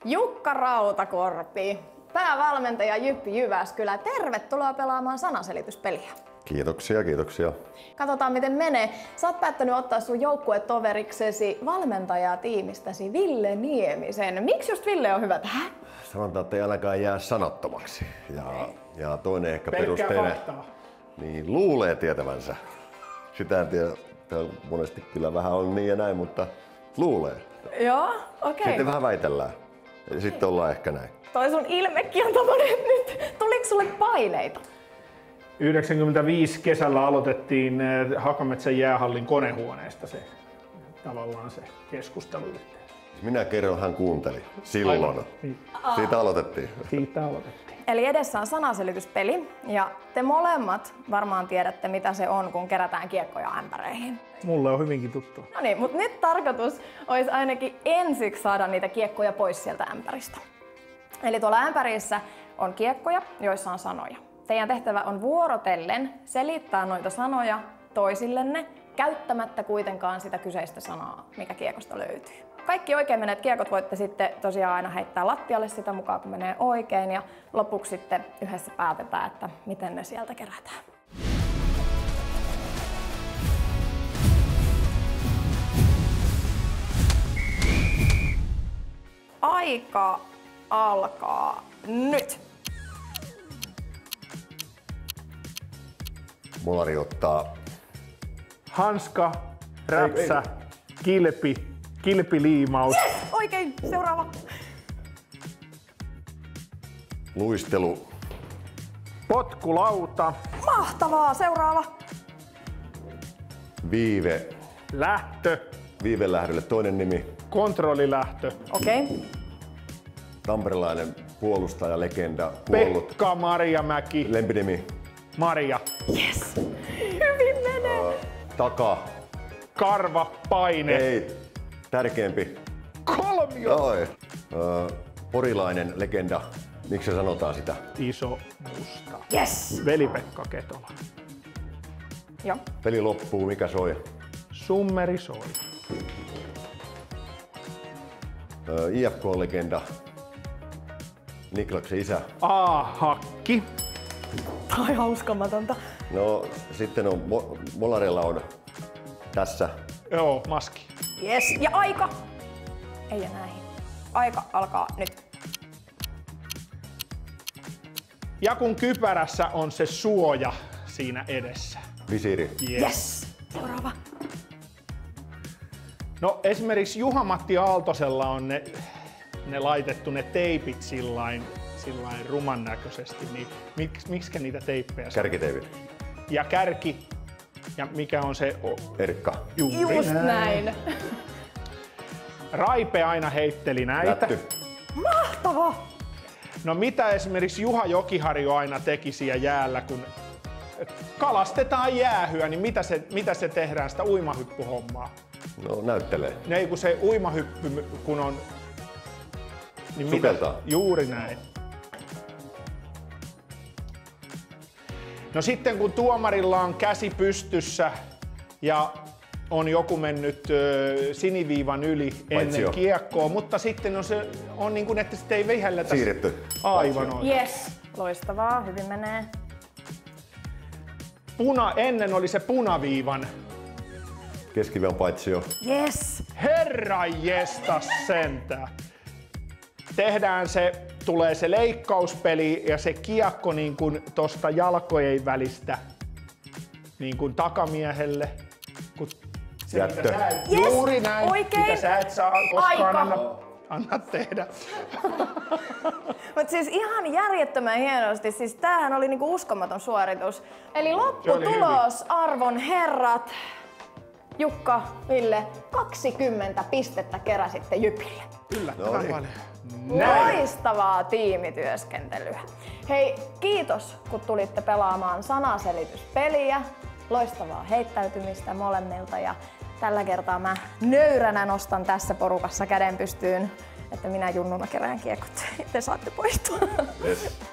Jukka Rautakorpi, päävalmentaja Jyppi Jyväskylä. Tervetuloa pelaamaan sanaselityspeliä. Kiitoksia, kiitoksia. Katsotaan miten menee. Sä oot päättänyt ottaa sun joukkuetoveriksesi valmentajaa tiimistäsi Ville Niemisen. Miksi just Ville on hyvä tähän? Sanotaan, että ei ainakaan jää sanattomaksi. Ja toinen ehkä perusteinen, niin luulee tietävänsä. Sitä en tiedä, monesti kyllä vähän on niin ja näin, mutta luulee. Joo, okei. Sitten vähän väitellään. Ja sitten ollaan ehkä näin. Toi sun ilmekin on tommonen nyt. Tuliko sulle paineita? 95 kesällä aloitettiin Hakametsän jäähallin konehuoneesta tavallaan se keskustelu. Minä kerron, hän kuunteli. Silloin. Niin. Siitä aloitettiin. Siitä aloitettiin. Eli edessä on sanaselityspeli ja te molemmat varmaan tiedätte mitä se on, kun kerätään kiekkoja ämpäreihin. Mulle on hyvinkin tuttu. No niin, mutta nyt tarkoitus olisi ainakin ensiksi saada niitä kiekkoja pois sieltä ämpäristä. Eli tuolla ämpärissä on kiekkoja, joissa on sanoja. Teidän tehtävä on vuorotellen selittää noita sanoja toisillenne, käyttämättä kuitenkaan sitä kyseistä sanaa, mikä kiekosta löytyy. Kaikki oikein menneet kiekot voitte sitten tosiaan aina heittää lattialle sitä mukaan, kun menee oikein. Ja lopuksi sitten yhdessä päätetään, että miten ne sieltä kerätään. Aika alkaa nyt. Molari ottaa Hanska, räpsä, kilpi, kilpiliimaus. Yes! Oikein, seuraava. luistelu. Potkulauta. Mahtavaa, seuraava. Viive. Lähtö. Viivelähdölle toinen nimi. Kontrollilähtö. Okei. Tamperelainen puolustaja, legenda, kuollut. Pekka Marjamäki. Lempinimi. Maria. Yes. Hyvin menee. Taka. Karva. Paine. Ei. Tärkeämpi. Kolmio. Oi. Porilainen legenda. Miksi se sanotaan sitä? Iso musta. Yes. Veli-Pekka Ketola. Joo. Peli loppuu, mikä soi? Summeri soi. IFK-legenda. Niklaksen isä. A-hakki. Tai hauskamatonta. No sitten on Molarilla on tässä. Joo, maski. Yes. Ja aika. Ei enää näihin. Aika alkaa nyt. Ja kun kypärässä on se suoja siinä edessä. Visiiri. Yes. Seuraava. No esimerkiksi Juha-Matti Aaltosella on ne laitettu ne teipit sillain ruman näköisesti, niin miksi niitä teippejä? Kärkiteivit. Ja kärki. Ja mikä on se? Erkka. Just näin. Raipe aina heitteli näitä. Lätty. Mahtavaa. No mitä esimerkiksi Juha Jokiharju aina teki siellä jäällä, kun kalastetaan jäähyä, niin mitä se tehdään sitä uimahyppyhommaa? No näyttelee. Ei kun se uimahyppy, kun on... Niin sukeltaa. Juuri näin. No sitten kun tuomarilla on käsi pystyssä ja on joku mennyt siniviivan yli ennen kiekkoa, mutta sitten on niin kuin, että sitten ei vihälletä. Siirretty. Aivan oikein. Yes. Loistavaa, hyvin menee. Ennen oli se punaviivan. Keskiviivan paitsio. Yes. Herran jestas sentään. Tulee se leikkauspeli ja se kiekko niin kuin tosta jalkojen välistä niin kuin takamiehelle. Jättö. Yes. Juuri näin, oikein. mitä sä et saa koskaan anna tehdä. Mut siis ihan järjettömän hienosti, siis tämähän oli niinku uskomaton suoritus. Eli lopputulos, arvon herrat, Jukka, Ville, 20 pistettä keräsitte Jypille. Yllättävän paljon. Loistavaa tiimityöskentelyä. Hei, kiitos kun tulitte pelaamaan sanaselityspeliä. Loistavaa heittäytymistä molemmilta ja tällä kertaa mä nöyränä nostan tässä porukassa käden pystyyn, että minä junnuna kerään kiekot ja te saatte poistua. Yes.